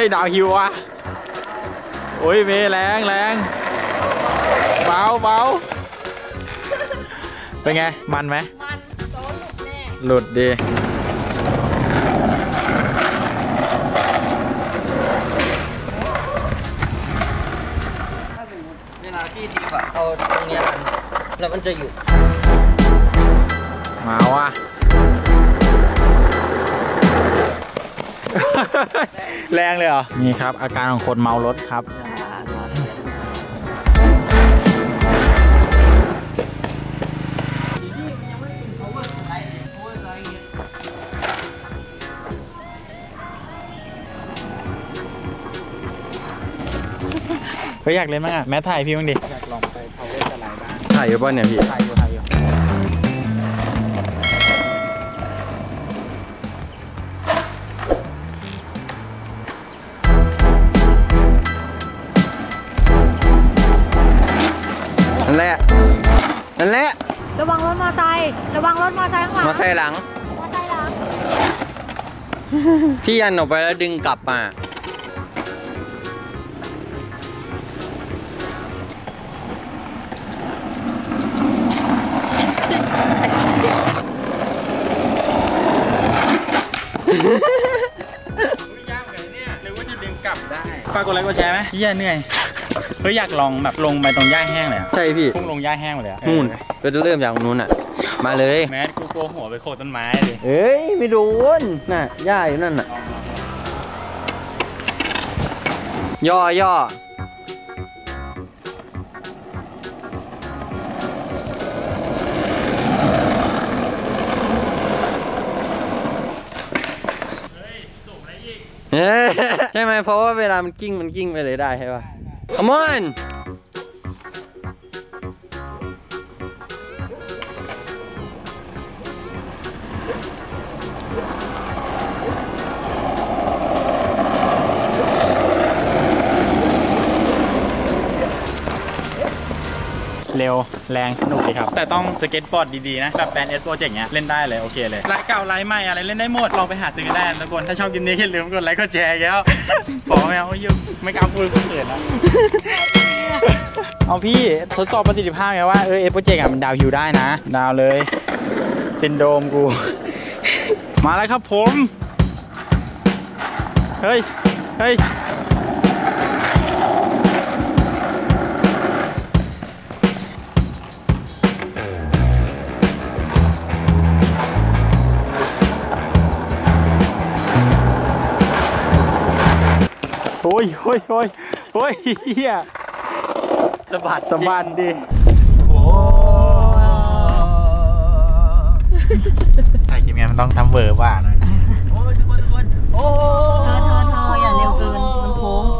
ฮ้ยดาวฮิวอ่ะโอ้ยเมแรงเบาเป็นไงมันไหมมันโต๊ะหลุดแน่หลุดดีเวลาที่ดีกว่าเอาตรงนี้แล้วมันจะหยุดมาว่ะแรงเลยเหรอนี่ครับอาการของคนเมารถครับเฮ้ยอยากเล่นมั้งอ่ะแม่ถ่ายพี่บ้างดิอยากลองไปเขาเล่นอะไรบ้างถ่ายอยู่ป่ะเนี่ยพี่ถ่ายอยู่นั่นแหละระวังรถมอไซค์ข้างหลังมอไซค์หลังพี่ยันออกไปแล้วดึงกลับมายากเลยเนี่ยหรือว่าจะดึงกลับได้ฝากกดไลค์กดแชร์ไหมเฮียเหนื่อยเฮ้ยอยากลองแบบลงไปตรงหญ้าแห้งเลยใช่พี่พุ่งลงหญ้าแห้งเลยนู่นก็จะเริ่มจากนู้นอ่ะมาเลยแม้กูกลัวหัวไปโขกต้นไม้เลยเอ้ยไม่โดนน่ะหญ้าอยู่นั่นน่ะย่อใช่ไหมเพราะว่าเวลามันกิ้งไปเลยได้ใช่ป่ะ Come on เร็วแรงสนุกดีครับแต่ต้องสเก็ตบอร์ดดีๆนะแบบแบนเอสโปรเจกต์เนี้ยเล่นได้เลยโอเคเลยไลฟ์เก่าไลฟ์ใหม่อะไรเล่นได้หมดลองไปหาซื้อกันได้ทุกคนถ้าชอบคลิปนี้อย่าลืมกดไลค์กดแชร์แล้วบอกไม่เอายุ่งไม่กล้าพูดคนอื่นแล้วเอาพี่ทดสอบประสิทธิภาพไงว่าเอสโปรเจกต์มันดาวฮิวได้นะดาวเลยซินโดมกูมาแล้วครับผมเฮ้ยโอ้ยเฮียสะบัดดิโอ้ถ่ายคลิปนี้มันต้องทำเวอร์ว่าหน่อยโอ้ยทุกคนโอ้เธออย่าเร็วเกินมันโค้ง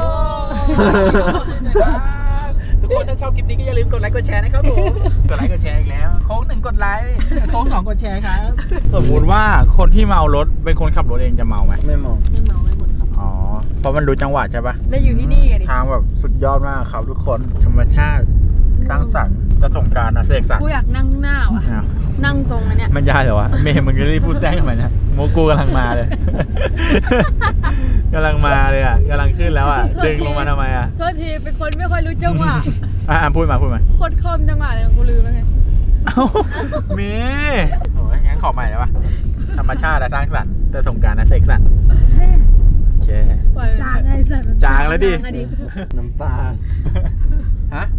ทุกคนถ้าชอบคลิปนี้ก็อย่าลืมกดไลค์กดแชร์นะครับผมกดไลค์กดแชร์อีกแล้วโค้ง1กดไลค์โค้ง2กดแชร์ครับสมมติว่าคนที่เมารถเป็นคนขับรถเองจะเมาไหมไม่เมาไม่คนขับอ๋อเพราะมันรู้จังหวะใช่ปะแล้วอยู่ที่นี่ไงทางแบบสุดยอดมากครับทุกคนธรรมชาติสร้างสรรค์จะสงกรานต์นะเสกสรรกูอยากนั่งหน้าว่ะนั่งตรงอันเนี้ยมันยากเหรอวะเมย์มึงจะรีบพูดแซงทำไมเนี่ยโมกูกำลังมาเลยกำลังขึ้นแล้วอ่ะดึงลงมาทำไมอ่ะโทษทีเป็นคนไม่ค่อยรู้จังหวะพูดมาคนคอมจังหวะเลยกูลืมแล้วไงเมย์โอ้ยงั้นขอใหม่ได้ปะธรรมชาติและสร้างสรรค์แต่สงกรานต์นะเสกสรรโอเคจางแล้วดิน้ำปลาฮะ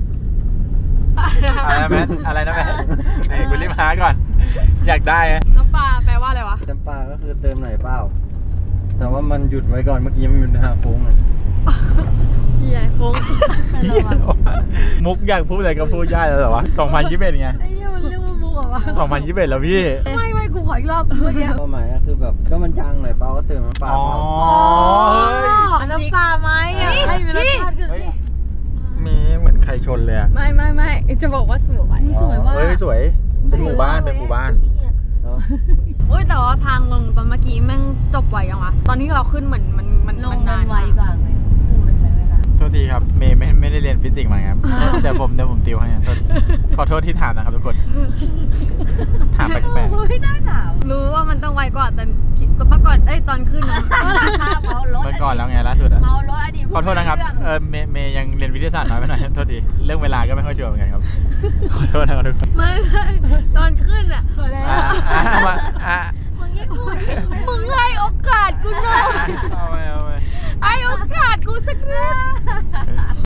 อะไรนะแม่นี่กูรีบหาก่อนอยากได้น้ำปลาแปลว่าอะไรวะน้ำปลาก็คือเติมหน่อยเปล่าแต่ว่ามันหยุดไว้ก่อนเมื่อกี้มันอยู่ในโค้งเลยใหญ่โค้งมุกอยากพูดอะไรก็พูดได้แล้วเหรอวะ2021ไงไอ้เนี่ยมันเรียกว่ามุกเหรอวะ 2021แล้วพี่ไม่กูขออีกรอบเมื่อกี้ความหมายก็คือแบบก็มันจางหน่อยเปล่าก็เติมน้ำปลาอ๋อน้ำปลาไหมให้มีรสชาติขึ้นมีเหมือนใครชนเลยอะไม่จะบอกว่าสวยว่าสวยเป็นหมู่บ้านโอ้ยแต่ว่าทางลงตอนเมื่อกี้แม่งจบไวยังวะตอนที่เราขึ้นเหมือนมันลงนานไวกว่าไหมขึ้นมันใช้เวลาโทษทีครับเมย์ไม่ได้เรียนฟิสิกส์มาครับเดี๋ยวผมติวให้ขอโทษที่ถามนะครับทุกคนถามแปลกๆไม่ได้ถามรู้ว่ามันต้องไวกว่าแต่เมื่อก่อนตอนขึ้นนะเมื่อวันก่อนแล้วไงล่าสุดอะเมารถอดีตขอโทษนะครับเมย์ยังเรียนวิทยาศาสตร์น้อยไปหน่อยโทษทีเรื่องเวลาก็ไม่ค่อยชัวร์เหมือนกันครับขอโทษนะครับทุกคนไม่ตอนขึ้นอ่ะมึงยิ่งพูดมึงให้โอกาสกูหน่อยเอาไปให้โอกาสกูสักนิด